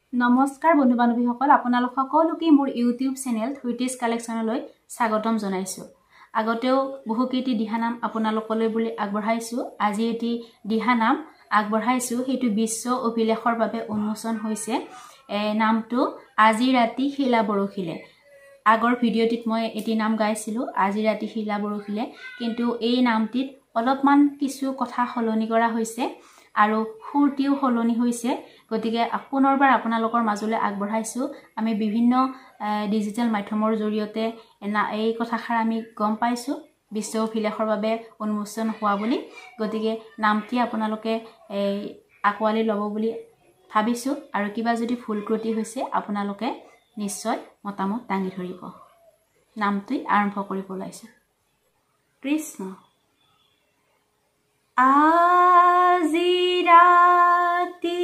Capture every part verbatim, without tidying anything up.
নমস্কাৰ বন্ধু বান্ধৱীসকল আপোনালোক সকলোকে মোৰ ইউটিউব চেনেল থুইটিজ কালেকশ্যনলৈ স্বাগতম জনাইছো। আগতেও বহুকেইটি দিহানাম আপোনালোকলৈ বুলি আগবঢ়াইছো। আজি এটি দিহানাম আগবঢ়াইছো, সেইটো বিশ্ব অভিলেখৰ বাবে উন্মোচন হৈছে। নামটো আজি ৰাতি শিলা বৰষিলে। আগৰ ভিডিঅ'টিত মই এটি নাম গাইছিলো, আজি ৰাতি শিলা বৰষিলে, কিন্তু এই নামটিত অলপমান কিছু কথা সলনি কৰা হৈছে আৰু সুৰটিও সলনি হৈছে। গতিকে পুনৰবাৰ আপোনালোকৰ মাজলৈ আগবঢ়াইছো। আমি বিভিন্ন ডিজিটেল মাধ্যমৰ জৰিয়তে এই কথাষাৰ আমি গম পাইছো বিশ্ব অভিলেখৰ বাবে উন্মোচন হোৱা বুলি। গতিকে নামটি আপোনালোকে আকোৱালি ল'ব বুলি ভাবিছো, আৰু কিবা যদি ভুল ত্ৰুটি হৈছে আপোনালোকে নিশ্চয় মতামত দাঙি ধৰিব। নামটি আৰম্ভ কৰিব ওলাইছো। কৃষ্ণ। আজি ৰাতি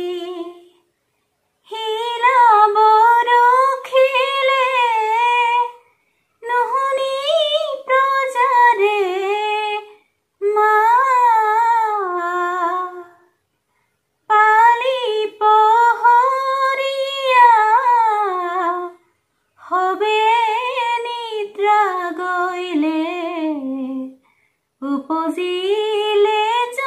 শিলা বৰষিলে, নুশুনি প্ৰজাৰে মা, পালি পহৰীয়া হবে নিদ্ৰা গৈলে, উপজিলে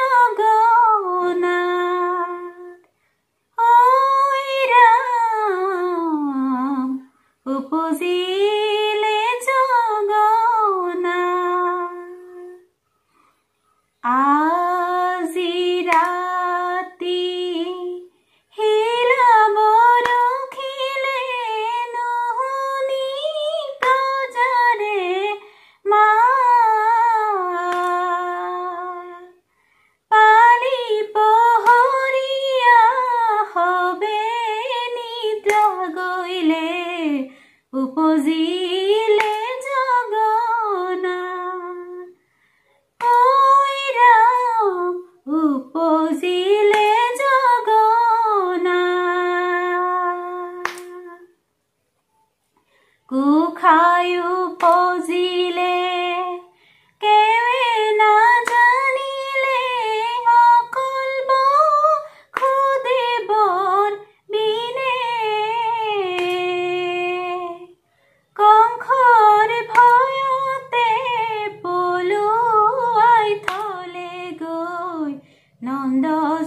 উপজিলে জগন্নাথ। আজি ৰাতি শিলা বৰষিলে, নুশুনি প্ৰজাৰে মা, পালি পহৰীয়া হবে নিদ্ৰা গৈলে, উপজিলে জগন্নাথ। ঐ ৰাম উপজিলে জগন্নাথ। গোসাঁই উপজিলে কেৱে নাজানিলে, অকল বসুদেৱৰ বিনে, কংসৰ ভয়তে পলুৱাই থলে গৈ, নন্দ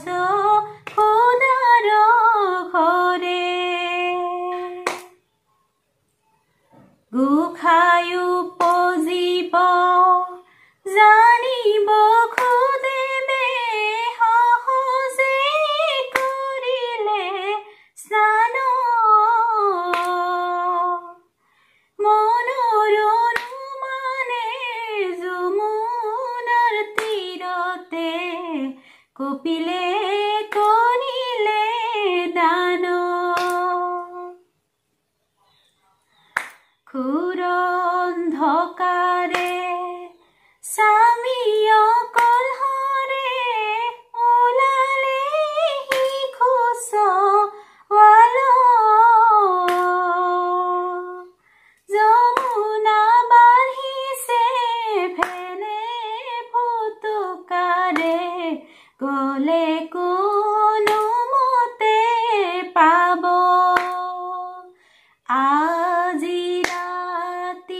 যশোদাৰ ঘৰে। গোসাঁই উপজিব জানিব খুদেৱে, সহজে কৰিলে স্নান, মনৰ অনুমানে যমুনাৰ তীৰতে, কপিলে কৰিলে দান। ঘোৰ অন্ধকাৰে স্বামী কলহৰে, ওলালে শিশু ছোৱাল, যমুনা বাঢ়িছে ভেনে ফুটুকাৰে, গলে কোনোমতে পাব। আজি ৰাতি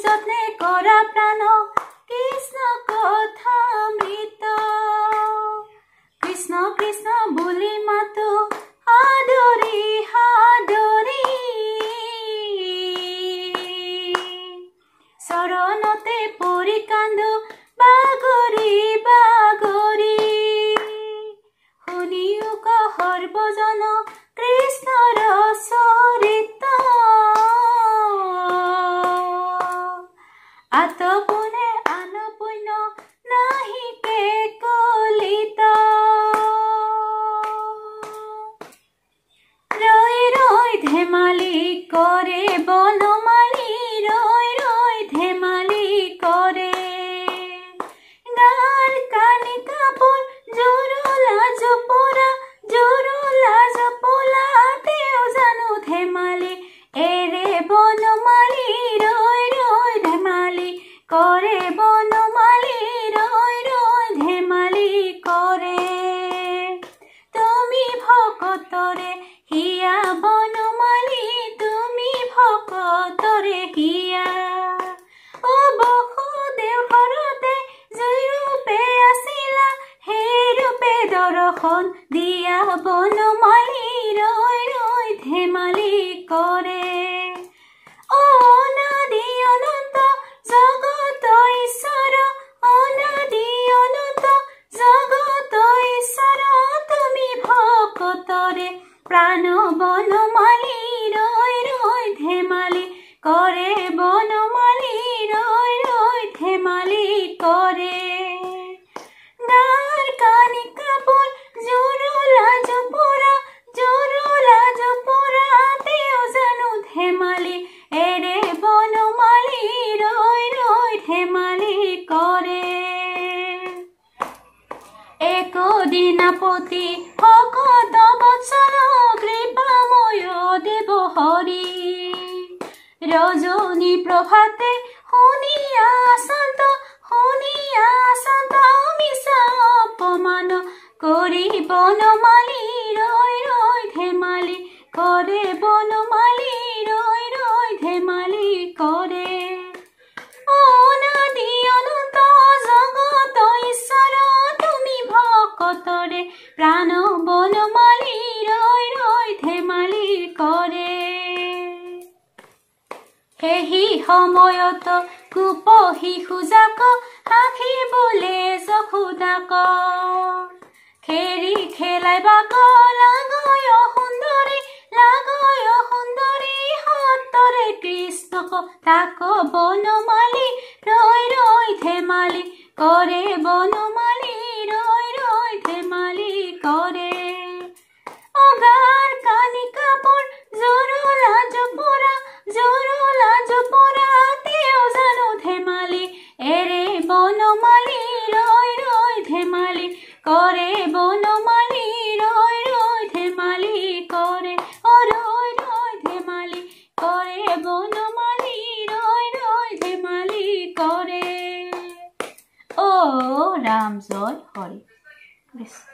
যত্নে কৰা প্ৰাণ কৃষ্ণ কথামৃত কৃষ্ণ কৃষ্ণ বুলি মাতো আদৰি আদৰি চৰণতে পৰি কান্দো বাগৰি বাগৰি শুনিও ক সৰ্বজন কৃষ্ণৰ চৰিত আতপোনে আনপূৰ্ণ নাহিকে কলিত ৰৈ ৰৈ ধেমালি কৰে বনমালী ৰৈ ৰৈ ধেমালি কৰে গাৰ কানি কাপোৰ জোৰলা জপৰা জোৰলা জপলা তেওঁ জানো ধেমালি এৰে বনমালী ৰৈ ৰৈ ধেমালি কৰে বনমালী ৰৈ ৰৈ ধেমালি কৰে তুমি ভকতৰে হিয়া বনমালী তুমি ভকতৰে হিয়া অ বসুদেৱ ঘৰতে জুই ৰূপে আছিলা সেই ৰূপে দৰ্শন দিয়া বনমালী ৰৈ ৰৈ ধেমালি কৰে অনাদি অনন্ত জগত ঈশ্বৰ অনাদি অনন্ত জগত ঈশ্বৰ তুমি ভকতৰে প্ৰাণ বনমালী ৰৈ ৰৈ ধেমালি কৰে বনমালী ৰৈ ৰৈ ধেমালি কৰে গাৰ কানি কাপোৰ জোৰলা জপৰা জোৰলা জপৰা তেওঁ জানো ধেমালি এৰে বনমালী ৰৈ ৰৈ ধেমালি কৰে একদিনাপতি ভকত বৎসল কৃপাময় দেৱ হৰি ৰজনী প্ৰভাতে শুনিয়া সন্ত শুনিয়া সন্ত মিছা অপমান কৰি বনমালী ৰৈ ৰৈ ধেমালি কৰে বনমালী ৰৈ ৰৈ ধেমালি কৰে অনাদি অনন্ত জগত ঈশ্বৰ তুমি ভকতৰে প্ৰাণ বনমালী ৰৈ ৰৈ ধেমালি কৰে সেহি সময়ত কুপ শিশুজাক আখিবলে যশোদাক খেৰি খেলাই বাক লাগয় সুন্দৰী লাগয় সুন্দৰী সত্তৰে কৃষ্ণক তাক বনমালী ৰৈ ৰৈ ধেমালি কৰে বনমালী ৰৈ ৰৈ ধেমালি কৰে অগাৰ কানি কাপোৰ জোৰলা জপৰা জোৰলা জপৰা তেওঁ জানো ধেমালি এৰে বনমালী ৰৈ ৰৈ ধেমালি কৰে বনমালী ৰৈ ৰৈ ধেমালি কৰে অ ৰৈ ৰৈ ধেমালি কৰে বনমালী ৰৈ ৰৈ ধেমালি কৰে অ ৰাম জয় হৰি কৃষ্ণ